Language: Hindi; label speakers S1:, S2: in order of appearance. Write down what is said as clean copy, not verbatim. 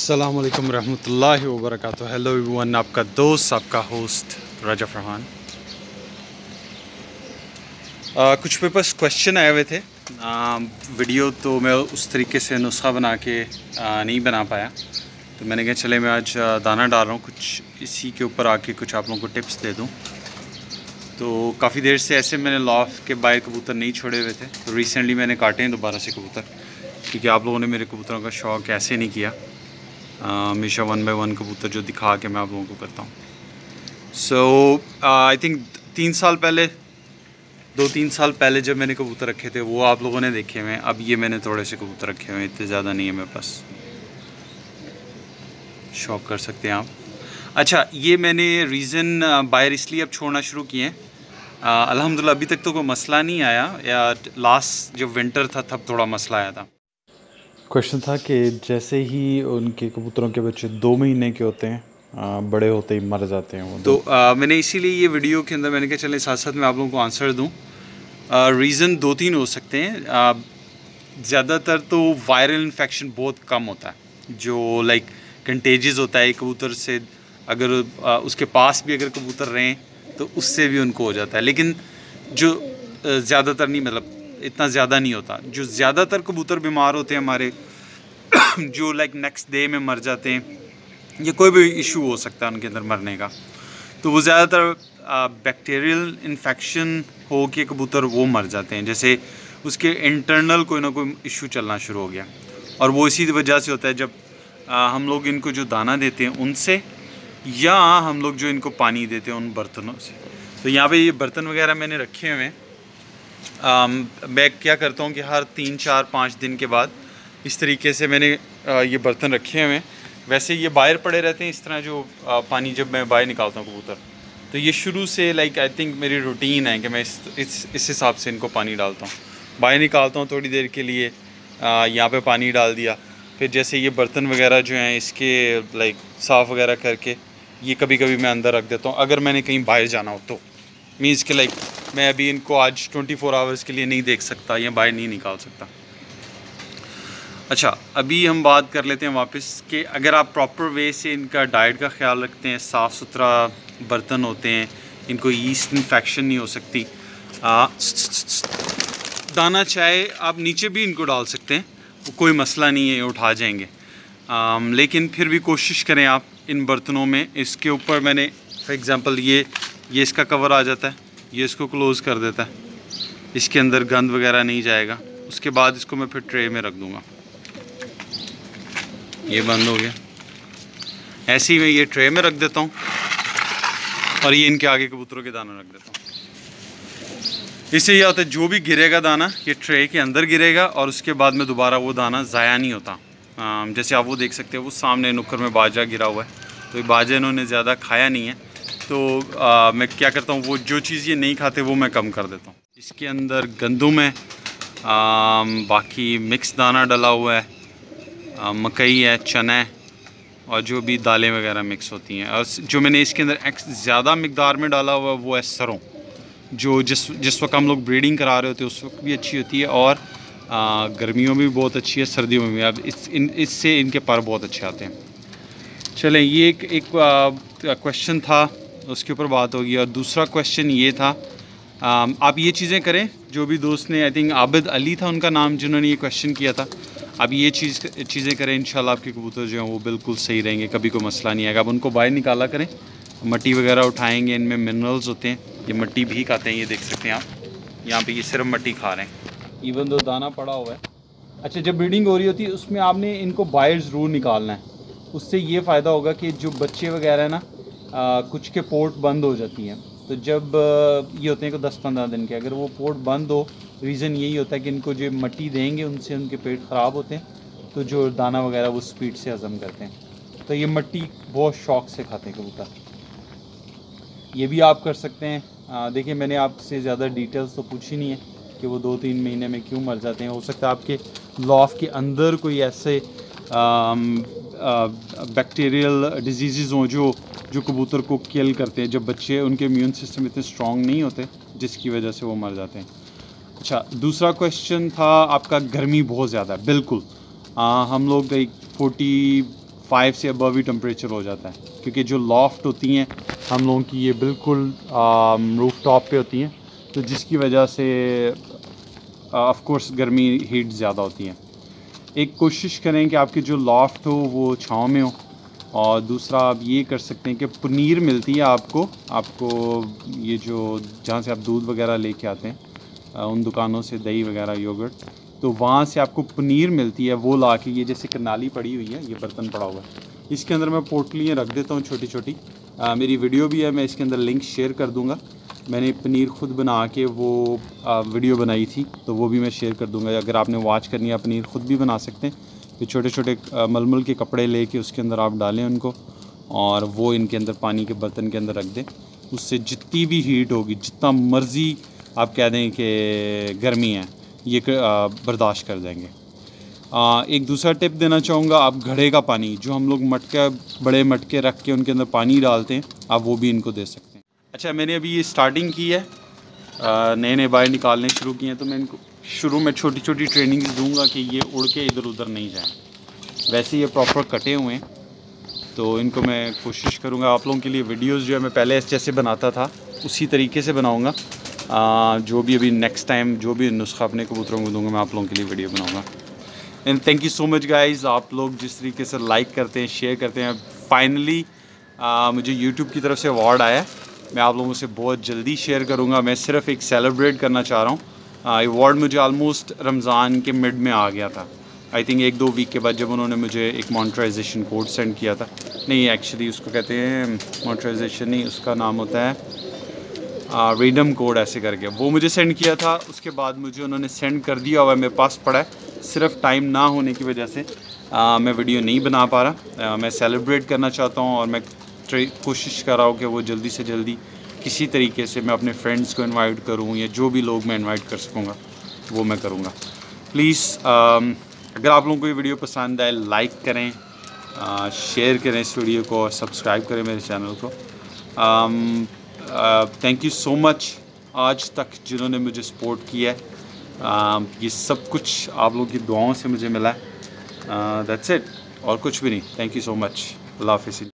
S1: अस्सलाम वालेकुम रहमतुल्लाहि व बरकातुहू। हेलो एवरीवन, आपका दोस्त, आपका होस्ट रजब रहमान। कुछ पेपर्स क्वेश्चन आए हुए थे। वीडियो तो मैं उस तरीके से नुस्खा बना के नहीं बना पाया, तो मैंने कहा चले मैं आज दाना डाल रहा हूँ, कुछ इसी के ऊपर आके कुछ आप लोगों को टिप्स दे दूँ। तो काफ़ी देर से ऐसे मैंने लॉफ्ट के बाहर कबूतर नहीं छोड़े हुए थे, तो रिसेंटली मैंने काटे हैं दोबारा से कबूतर, क्योंकि आप लोगों ने मेरे कबूतरों का शौक़ ऐसे नहीं किया। हमेशा 1 बाय 1 कबूतर जो दिखा के मैं आप लोगों को करता हूँ। सो आई थिंक 2-3 साल पहले जब मैंने कबूतर रखे थे वो आप लोगों ने देखे हुए हैं। अब ये मैंने थोड़े से कबूतर रखे हुए हैं, इतने ज़्यादा नहीं है मेरे पास, शौक कर सकते हैं आप। अच्छा, ये मैंने रीज़न बाहर इसलिए अब छोड़ना शुरू किए हैं। अल्हम्दुलिल्लाह अभी तक तो कोई मसला नहीं आया, या लास्ट जब विंटर था तब थोड़ा मसला आया था। क्वेश्चन था कि जैसे ही उनके कबूतरों के बच्चे 2 महीने के होते हैं, बड़े होते ही मर जाते हैं वो। तो मैंने इसीलिए ये वीडियो के अंदर मैंने कहा चले साथ साथ मैं आप लोगों को आंसर दूं। रीज़न 2-3 हो सकते हैं। ज़्यादातर तो वायरल इन्फेक्शन बहुत कम होता है, जो लाइक कंटेजियस होता है कबूतर से। अगर उसके पास भी अगर कबूतर रहें तो उससे भी उनको हो जाता है, लेकिन जो ज़्यादातर नहीं, मतलब इतना ज़्यादा नहीं होता। जो ज़्यादातर कबूतर बीमार होते हैं हमारे जो लाइक नेक्स्ट डे में मर जाते हैं, या कोई भी इशू हो सकता है उनके अंदर मरने का, तो वो ज़्यादातर बैक्टीरियल इन्फेक्शन हो के कबूतर वो मर जाते हैं। जैसे उसके इंटरनल कोई ना कोई इशू चलना शुरू हो गया, और वो इसी वजह से होता है जब हम लोग इनको जो दाना देते हैं उनसे, या हम लोग जो इनको पानी देते हैं उन बर्तनों से। तो यहाँ पे ये बर्तन वगैरह मैंने रखे हुए हैं। मैं क्या करता हूँ कि हर 3-4-5 दिन के बाद इस तरीके से मैंने ये बर्तन रखे हुए हैं। वैसे ये बाहर पड़े रहते हैं इस तरह, जो पानी जब मैं बाहर निकालता हूँ कबूतर, तो ये शुरू से लाइक आई थिंक मेरी रूटीन है कि मैं इस हिसाब से इनको पानी डालता हूँ। बाहर निकालता हूँ थोड़ी देर के लिए, यहाँ पे पानी डाल दिया, फिर जैसे ये बर्तन वगैरह जो हैं इसके लाइक साफ़ वगैरह करके ये कभी कभी मैं अंदर रख देता हूँ अगर मैंने कहीं बाहर जाना हो तो। मीन्स के लाइक मैं अभी इनको आज 24 आवर्स के लिए नहीं देख सकता या बाहर नहीं निकाल सकता। अच्छा, अभी हम बात कर लेते हैं वापस कि अगर आप प्रॉपर वे से इनका डाइट का ख्याल रखते हैं, साफ़ सुथरा बर्तन होते हैं, इनको ईस्ट इन्फेक्शन नहीं हो सकती। दाना चाहे आप नीचे भी इनको डाल सकते हैं, कोई मसला नहीं है, उठा जाएंगे। लेकिन फिर भी कोशिश करें आप इन बर्तनों में, इसके ऊपर मैंने फॉर एग्ज़ाम्पल ये इसका कवर आ जाता है, ये इसको क्लोज़ कर देता है, इसके अंदर गंद वगैरह नहीं जाएगा। उसके बाद इसको मैं फिर ट्रे में रख दूँगा, ये बंद हो गया। ऐसे ही मैं ये ट्रे में रख देता हूँ, और ये इनके आगे कबूतरों के दाना रख देता हूँ। इससे यह होता है जो भी गिरेगा दाना ये ट्रे के अंदर गिरेगा, और उसके बाद में दोबारा वो दाना ज़ाया नहीं होता। जैसे आप वो देख सकते हो, वो सामने नुक्कड़ में बाजरा गिरा हुआ है, तो ये बाजरा इन्होंने ज़्यादा खाया नहीं है, तो मैं क्या करता हूँ, वो जो चीज़ ये नहीं खाते वो मैं कम कर देता हूँ। इसके अंदर गंदुम है, बाकी मिक्स दाना डला हुआ है, मकई है, चना है, और जो भी दालें वगैरह मिक्स होती हैं। और जो मैंने इसके अंदर ज़्यादा मकदार में डाला हुआ है वो है सरों, जो जिस वक्त हम लोग ब्रीडिंग करा रहे होते हैं उस वक्त भी अच्छी होती है, और गर्मियों में भी बहुत अच्छी है, सर्दियों में भी। अब इससे इनके पर बहुत अच्छे आते हैं। चलें, ये एक क्वेश्चन था, उसके ऊपर बात होगी। और दूसरा क्वेश्चन ये था, आप ये चीज़ें करें, जो भी दोस्त ने, आई थिंक आबिद अली था उनका नाम, जिन्होंने ये क्वेश्चन किया था, आप ये चीज़ें करें, इंशाल्लाह आपके कबूतर जो हैं वो बिल्कुल सही रहेंगे, कभी कोई मसला नहीं आएगा। आप उनको बाहर निकाला करें, मट्टी वगैरह उठाएंगे, इनमें मिनरल्स होते हैं, ये मट्टी भी खाते हैं, ये देख सकते हैं आप, यहाँ पे ये सिर्फ मट्टी खा रहे हैं, इवन दो दाना पड़ा हुआ है। अच्छा, जब ब्रीडिंग हो रही होती है उसमें आपने इनको बाहर ज़रूर निकालना है, उससे ये फ़ायदा होगा कि जो बच्चे वगैरह है ना, कुछ के पोर्ट बंद हो जाती हैं, तो जब ये होते हैं कि 10-15 दिन के, अगर वो पोर्ट बंद हो, रीज़न यही होता है कि इनको जो मट्टी देंगे उनसे उनके पेट ख़राब होते हैं, तो जो दाना वगैरह वो स्पीड से हज़म करते हैं, तो ये मट्टी बहुत शौक़ से खाते हैं कबूतर। ये भी आप कर सकते हैं। देखिए, मैंने आपसे ज़्यादा डिटेल्स तो पूछी नहीं है कि वो 2-3 महीने में क्यों मर जाते हैं। हो सकता है आपके लॉफ्ट के अंदर कोई ऐसे बैक्टीरियल डिजीज़ हों जो कबूतर को किल करते हैं, जब बच्चे, उनके इम्यून सिस्टम इतने स्ट्रॉन्ग नहीं होते, जिसकी वजह से वो मर जाते हैं। अच्छा, दूसरा क्वेश्चन था आपका, गर्मी बहुत ज़्यादा है। बिल्कुल, हम लोग 40 5 से अबव ही टेम्परेचर हो जाता है, क्योंकि जो लॉफ्ट होती हैं हम लोगों की ये बिल्कुल रूफ टॉप पे होती हैं, तो जिसकी वजह से ऑफ कोर्स गर्मी हीट ज़्यादा होती है। एक कोशिश करें कि आपकी जो लॉफ्ट हो वो छाँव में हो, और दूसरा आप ये कर सकते हैं कि पनीर मिलती है आपको ये जो जहाँ से आप दूध वगैरह लेके आते हैं उन दुकानों से, दही वगैरह योगर्ट, तो वहाँ से आपको पनीर मिलती है, वो ला के, ये जैसे करनाली पड़ी हुई है, ये बर्तन पड़ा हुआ है, इसके अंदर मैं पोटलियाँ रख देता हूँ छोटी छोटी। मेरी वीडियो भी है, मैं इसके अंदर लिंक शेयर कर दूँगा। मैंने पनीर खुद बना के वो वीडियो बनाई थी, तो वो भी मैं शेयर कर दूँगा। अगर आपने वॉच करनी है, पनीर खुद भी बना सकते हैं। तो छोटे छोटे मलमल के कपड़े लेके उसके अंदर आप डालें उनको, और वो इनके अंदर पानी के बर्तन के अंदर रख दें। उससे जितनी भी हीट होगी, जितना मर्ज़ी आप कह दें कि गर्मी है, ये बर्दाश्त कर जाएंगे। एक दूसरा टिप देना चाहूँगा, आप घड़े का पानी, जो हम लोग मटका, बड़े मटके रख के उनके अंदर पानी डालते हैं, आप वो भी इनको दे सकते हैं। अच्छा, मैंने अभी ये स्टार्टिंग की है, नए नए बाय निकालने शुरू किए हैं, तो मैं इनको शुरू में छोटी छोटी ट्रेनिंग्स दूंगा कि ये उड़ के इधर उधर नहीं जाएं। वैसे ये प्रॉपर कटे हुए हैं, तो इनको मैं कोशिश करूँगा आप लोगों के लिए वीडियोस जो है मैं पहले जैसे बनाता था उसी तरीके से बनाऊँगा। जो भी अभी नेक्स्ट टाइम जो भी नुस्खा अपने कबूतरों को दूँगा, मैं आप लोगों के लिए वीडियो बनाऊँगा। And thank you so much guys, आप लोग जिस तरीके से लाइक करते हैं, शेयर करते हैं। फाइनली मुझे यूट्यूब की तरफ से अवार्ड आया, मैं आप लोगों से बहुत जल्दी शेयर करूँगा। मैं सिर्फ एक सेलिब्रेट करना चाह रहा हूँ। अवार्ड मुझे ऑलमोस्ट रमज़ान के मिड में आ गया था, आई थिंक 1-2 वीक के बाद, जब उन्होंने मुझे एक मॉनिटराइजेशन कोड सेंड किया था। नहीं, एक्चुअली उसको कहते हैं मॉनिटराइजेशन नहीं, उसका नाम होता है रिडम कोड ऐसे करके, वो मुझे सेंड किया था। उसके बाद मुझे उन्होंने सेंड कर दिया हुआ, मेरे पास पड़ा है, सिर्फ टाइम ना होने की वजह से मैं वीडियो नहीं बना पा रहा। मैं सेलिब्रेट करना चाहता हूँ, और मैं कोशिश कर रहा हूँ कि वो जल्दी से जल्दी किसी तरीके से मैं अपने फ्रेंड्स को इनवाइट करूँ, या जो भी लोग मैं इनवाइट कर सकूँगा वो मैं करूँगा। प्लीज़ अगर आप लोगों को ये वीडियो पसंद आए, लाइक करें, शेयर करें इस वीडियो को, सब्सक्राइब करें मेरे चैनल को। थैंक यू सो मच आज तक जिन्होंने मुझे सपोर्ट किया है। ये सब कुछ आप लोगों की दुआओं से मुझे मिला है। दैट्स इट, और कुछ भी नहीं। Thank you so much. Allah हाफ़िज़।